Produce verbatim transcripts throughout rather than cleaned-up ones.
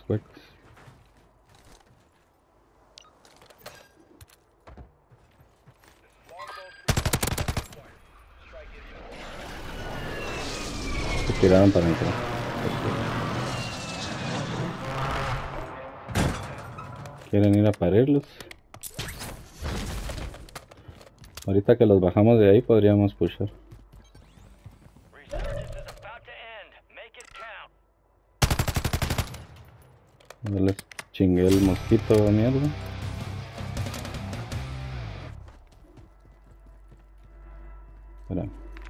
huecos. Se tiraron para entrar. ¿Quieren ir a parirlos? Ahorita que los bajamos de ahí podríamos pushar. Ya les chingué el mosquito, mierda. Espera.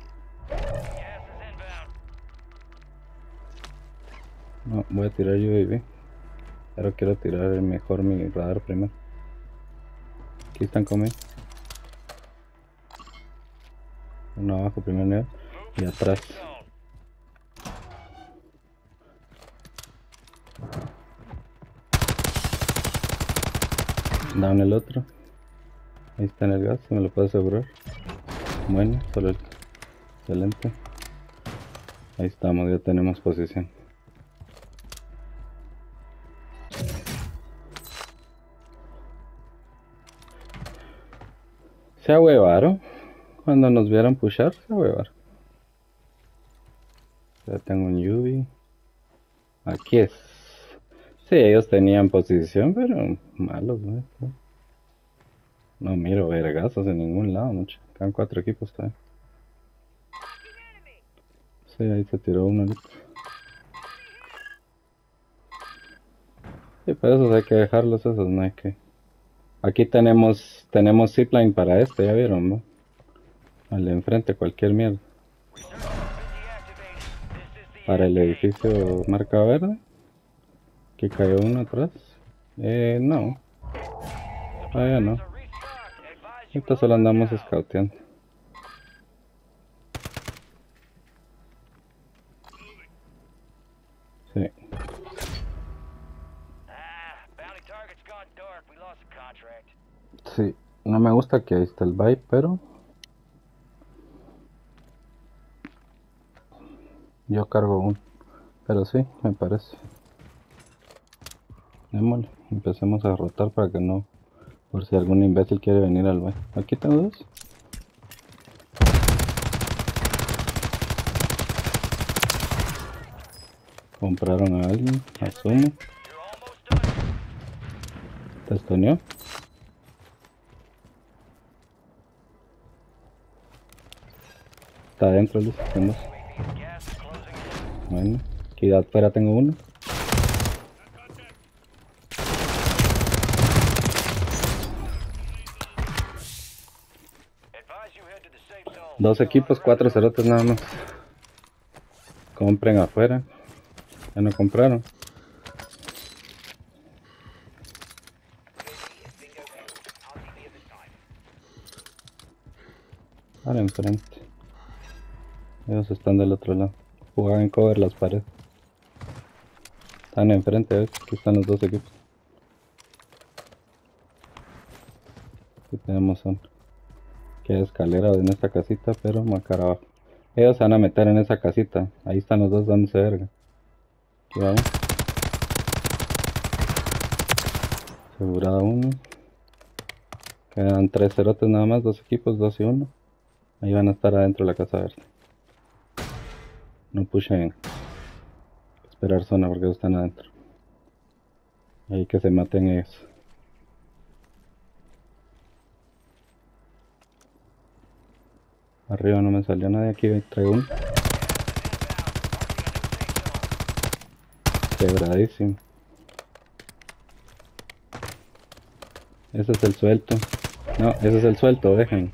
No, voy a tirar U A V. Pero quiero tirar mejor mi radar primero. Aquí están conmigo. Uno abajo, primer nivel. Y atrás. Down el otro. Ahí está en el gas, se me lo puedo asegurar. Bueno, solo el... Excelente. Ahí estamos, ya tenemos posición. Se ahuevaron. Cuando nos vieron pushar, se ahuevaron. Ya tengo un U V. Aquí es. Sí, ellos tenían posición, pero malos, ¿no? No miro vergazos en ningún lado, mucho. Quedan cuatro equipos todavía. Sí, ahí se tiró uno ahorita. Sí, pero esos hay que dejarlos, esos no hay que... Aquí tenemos tenemos zipline para este, ya vieron, ¿no? Al de enfrente, cualquier mierda. Para el edificio marca verde. Aquí cayó uno atrás. Eh, no. Todavía no. Ahorita solo andamos scouteando. Sí. Sí. No me gusta que ahí está el vibe, pero... Yo cargo uno. Pero sí, me parece. Démosle. Empecemos a rotar para que no... Por si algún imbécil quiere venir al vibe. Aquí tengo dos. Compraron a alguien, asumo. ¿Te estoneó? Está adentro, Luis. Tenemos. Bueno, aquí afuera tengo uno. Dos equipos, cuatro cerotes nada más. Compren afuera. Ya no compraron. Ahora enfrente. Ellos están del otro lado. Jugaban en cover las paredes. Están enfrente, ¿ves? Aquí están los dos equipos. Aquí tenemos uno. Aquí hay escalera en esta casita, pero más cara abajo. Ellos se van a meter en esa casita. Ahí están los dos dándose verga. Aquí vamos. Asegurado uno. Quedan tres cerotes nada más, dos equipos, dos y uno. Ahí van a estar adentro de la casa verde. No pushen. Esperar zona porque ellos están adentro. Ahí que se maten ellos. Arriba no me salió nadie, aquí traigo uno. Quebradísimo. Ese es el suelto. No, ese es el suelto, dejen.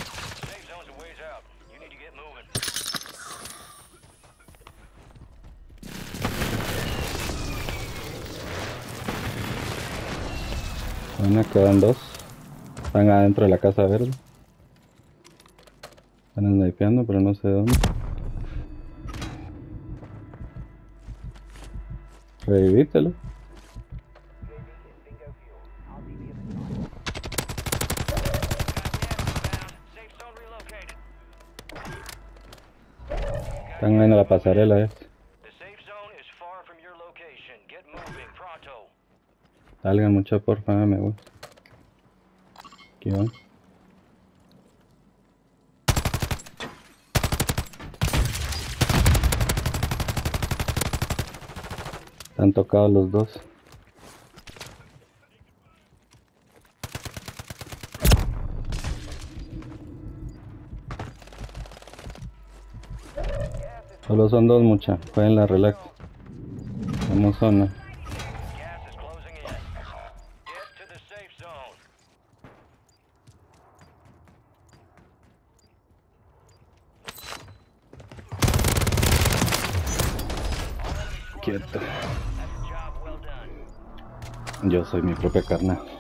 Bueno, quedan dos. Están adentro de la casa verde. Están snipeando, pero no sé dónde. Revívítelo. Están en la pasarela, eh. Salgan mucha porfa, me gusta. Aquí van. Están tocados los dos. Solo son dos, mucha. Jueguen la relax. Vamos zona. Quieto. Yo soy mi propia carnal.